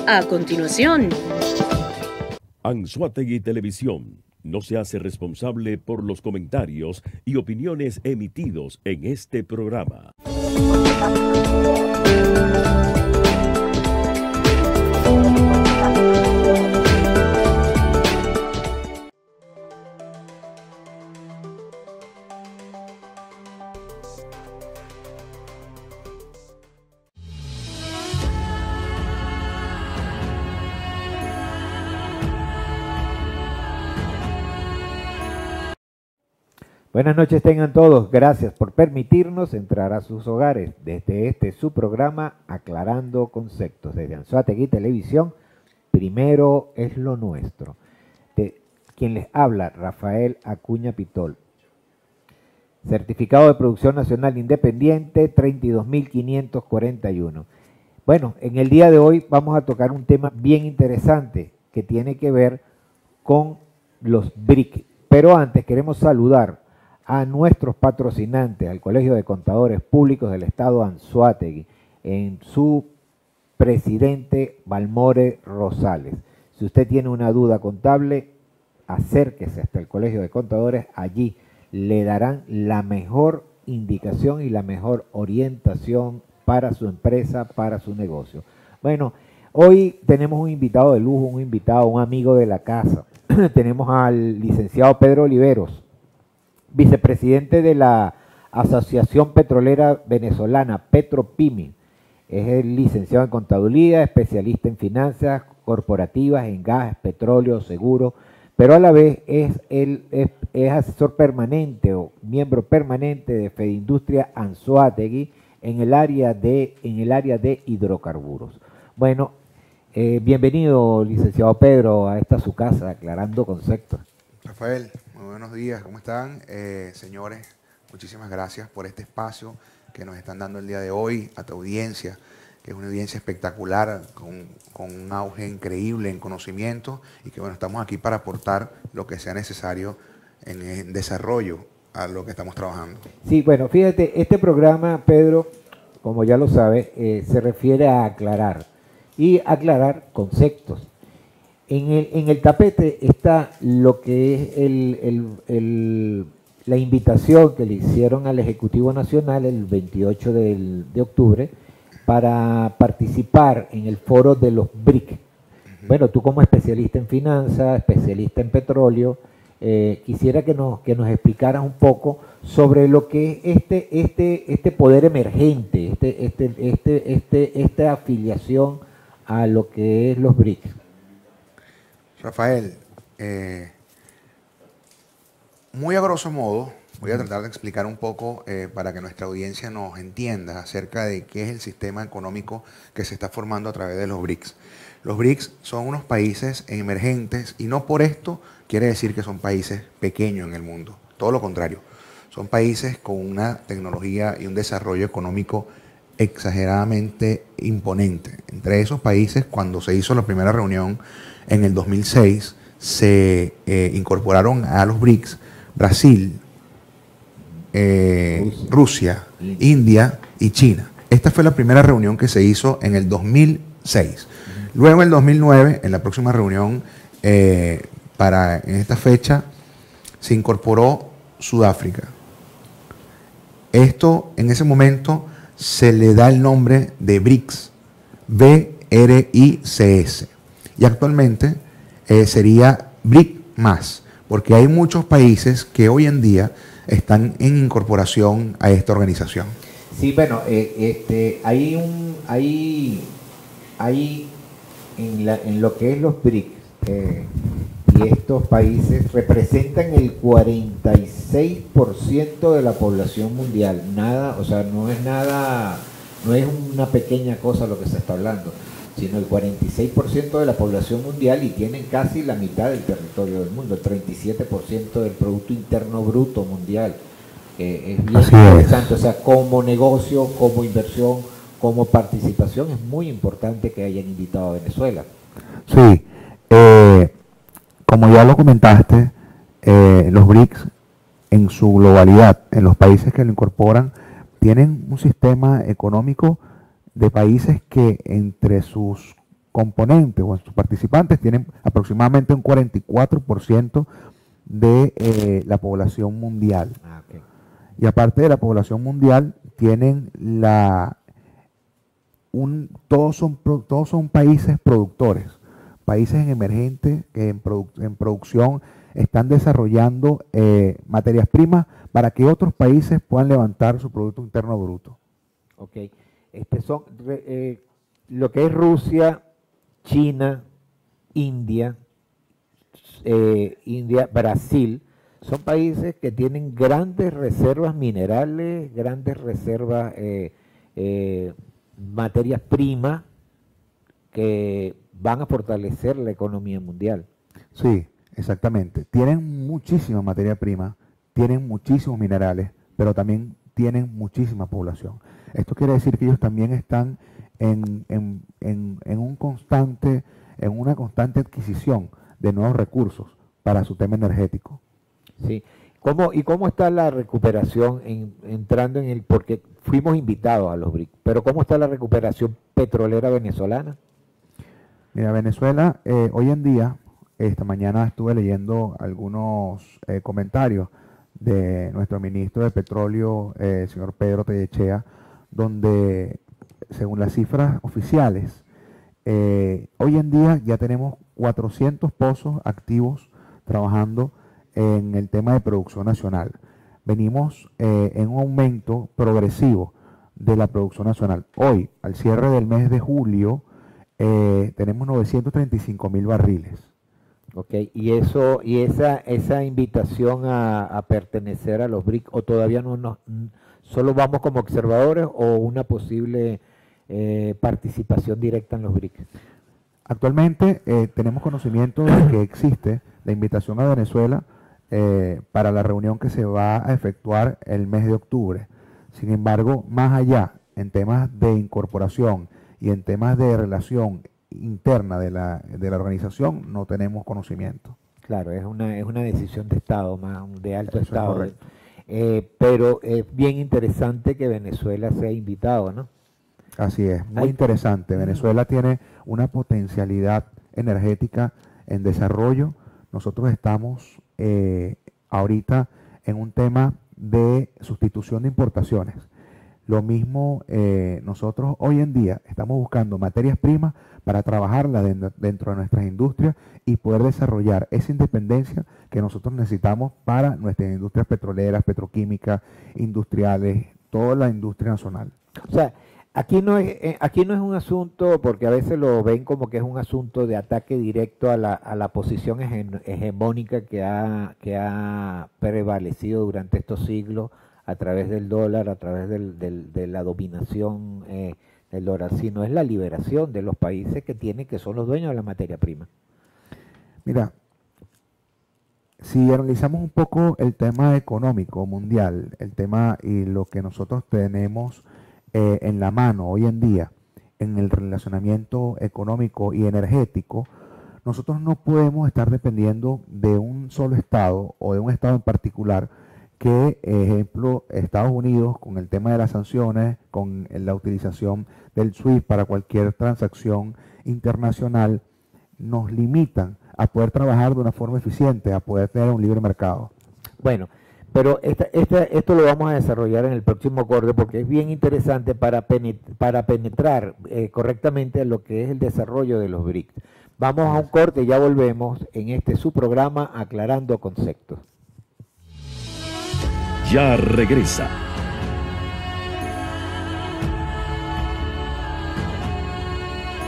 A continuación, Anzoátegui Televisión no se hace responsable por los comentarios y opiniones emitidos en este programa. Buenas noches tengan todos, gracias por permitirnos entrar a sus hogares desde su programa Aclarando Conceptos, desde Anzoátegui Televisión, primero es lo nuestro. Quien les habla, Rafael Acuña Pitol. Certificado de Producción Nacional Independiente 32.541. Bueno, en el día de hoy vamos a tocar un tema bien interesante que tiene que ver con los BRIC. Pero antes queremos saludar a nuestros patrocinantes, al Colegio de Contadores Públicos del Estado Anzoátegui, en su presidente Balmore Rosales. Si usted tiene una duda contable, acérquese hasta el Colegio de Contadores, allí le darán la mejor indicación y la mejor orientación para su empresa, para su negocio. Bueno, hoy tenemos un invitado de lujo, un amigo de la casa. Tenemos al licenciado Pedro Oliveros, vicepresidente de la Asociación Petrolera Venezolana, Petropimi. Es el licenciado en Contaduría, especialista en finanzas corporativas, en gas, petróleo, seguro, pero a la vez es asesor permanente o miembro permanente de Fedindustria Anzoátegui en el área de hidrocarburos. Bueno, bienvenido, licenciado Pedro, a esta su casa, Aclarando Conceptos. Rafael, muy buenos días, ¿cómo están? Señores, muchísimas gracias por este espacio que nos están dando el día de hoy a tu audiencia, que es una audiencia espectacular, con un auge increíble en conocimiento y que bueno, estamos aquí para aportar lo que sea necesario en desarrollo a lo que estamos trabajando. Sí, bueno, fíjate, este programa, Pedro, como ya lo sabes, se refiere a aclarar y aclarar conceptos. En el tapete está lo que es la invitación que le hicieron al Ejecutivo Nacional el 28 de octubre para participar en el foro de los BRIC. Bueno, tú como especialista en finanzas, especialista en petróleo, quisiera que nos explicaras un poco sobre lo que es este poder emergente, esta afiliación a lo que es los BRIC. Rafael, muy a grosso modo, voy a tratar de explicar un poco para que nuestra audiencia nos entienda acerca de qué es el sistema económico que se está formando a través de los BRICS. Los BRICS son unos países emergentes y no por esto quiere decir que son países pequeños en el mundo, todo lo contrario. Son países con una tecnología y un desarrollo económico exageradamente imponente. Entre esos países, cuando se hizo la primera reunión en el 2006, se incorporaron a los BRICS Brasil, Rusia, India y China. Esta fue la primera reunión que se hizo en el 2006. Luego en el 2009, en la próxima reunión, en esta fecha, se incorporó Sudáfrica. Esto, en ese momento, se le da el nombre de BRICS, BRICS. Y actualmente sería BRIC más, porque hay muchos países que hoy en día están en incorporación a esta organización. Sí, bueno, hay en lo que es los BRIC, y estos países representan el 46% de la población mundial. Nada, o sea, no es una pequeña cosa lo que se está hablando, sino el 46% de la población mundial, y tienen casi la mitad del territorio del mundo, el 37% del Producto Interno Bruto mundial. Es bien interesante, o sea, como negocio, como inversión, como participación, es muy importante que hayan invitado a Venezuela. Sí, como ya lo comentaste, los BRICS en su globalidad, en los países que lo incorporan, tienen un sistema económico de países que entre sus componentes o en sus participantes tienen aproximadamente un 44% de la población mundial. Okay. Y aparte de la población mundial, tienen todos son países productores, países emergentes que en producción están desarrollando materias primas para que otros países puedan levantar su Producto Interno Bruto. Ok. Son lo que es Rusia, China, India, Brasil, son países que tienen grandes reservas minerales, grandes reservas materias primas que van a fortalecer la economía mundial. Sí, exactamente. Tienen muchísima materia prima, tienen muchísimos minerales, pero también tienen muchísima población. Esto quiere decir que ellos también están en una constante adquisición de nuevos recursos para su tema energético. Sí. ¿Cómo está la recuperación entrando en porque fuimos invitados a los BRIC, pero cómo está la recuperación petrolera venezolana? Mira, Venezuela hoy en día, esta mañana estuve leyendo algunos comentarios de nuestro ministro de Petróleo, señor Pedro Tellechea, donde según las cifras oficiales, hoy en día ya tenemos 400 pozos activos trabajando en el tema de producción nacional. Venimos en un aumento progresivo de la producción nacional. Hoy, al cierre del mes de julio, tenemos 935.000 barriles. Ok, y esa invitación a pertenecer a los BRIC, o todavía solo vamos como observadores o una posible participación directa en los BRIC. Actualmente tenemos conocimiento de que existe la invitación a Venezuela para la reunión que se va a efectuar el mes de octubre. Sin embargo, más allá, en temas de incorporación y en temas de relación interna de la organización, no tenemos conocimiento. Claro, es una decisión de Estado, más de alto Eso Estado. Pero es bien interesante que Venezuela sea invitado, ¿no? Así es, muy interesante. Venezuela tiene una potencialidad energética en desarrollo. Nosotros estamos ahorita en un tema de sustitución de importaciones. Lo mismo, nosotros hoy en día estamos buscando materias primas para trabajarlas dentro de nuestras industrias y poder desarrollar esa independencia que nosotros necesitamos para nuestras industrias petroleras, petroquímicas, industriales, toda la industria nacional. O sea, aquí no es un asunto, porque a veces lo ven como que es un asunto de ataque directo a la posición hegemónica que ha prevalecido durante estos siglos a través del dólar, a través de la dominación del dólar, sino es la liberación de los países que son los dueños de la materia prima. Mira, si analizamos un poco el tema económico mundial, el tema y lo que nosotros tenemos en la mano hoy en día en el relacionamiento económico y energético, nosotros no podemos estar dependiendo de un solo estado o de un estado en particular que, ejemplo, Estados Unidos con el tema de las sanciones, con la utilización del SWIFT para cualquier transacción internacional, nos limitan a poder trabajar de una forma eficiente, a poder tener un libre mercado. Bueno, pero esto lo vamos a desarrollar en el próximo corte porque es bien interesante para penetrar correctamente lo que es el desarrollo de los BRICS. Vamos a un corte y ya volvemos en su programa Aclarando Conceptos. Ya regresa